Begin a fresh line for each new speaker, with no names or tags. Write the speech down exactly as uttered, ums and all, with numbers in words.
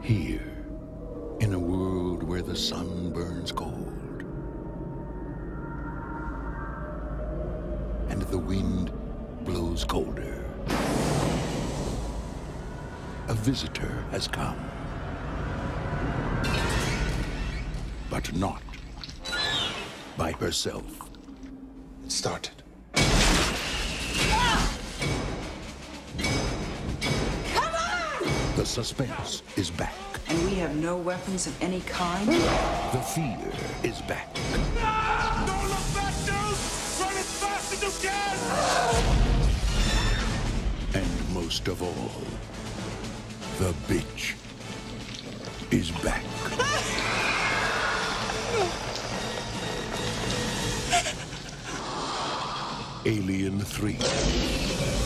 Here, in a world where the sun burns cold and the wind blows colder, a visitor has come. But not by herself.
It started.
The suspense is back.
And we have no weapons of any kind?
The fear is back.
Ah! Don't look back, dude! Run as fast as you can!
And most of all, the bitch is back. Alien three.